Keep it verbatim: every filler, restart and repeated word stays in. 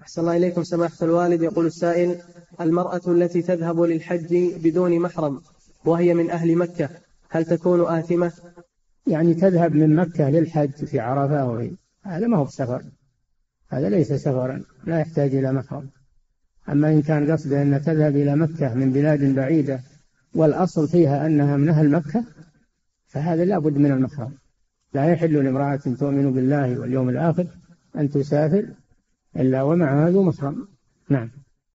أحسن الله إليكم سماحة الوالد. يقول السائل: المرأة التي تذهب للحج بدون محرم وهي من أهل مكة هل تكون آثمة؟ يعني تذهب من مكة للحج في عرفة وهي هذا ما هو بسفر، هذا ليس سفرا لا يحتاج إلى محرم. أما إن كان قصده أن تذهب إلى مكة من بلاد بعيدة والأصل فيها أنها من أهل مكة فهذا لا بد من المحرم. لا يحل لامرأة تؤمن بالله واليوم الآخر أن تسافر إلا ومعها ذو محرم. نعم.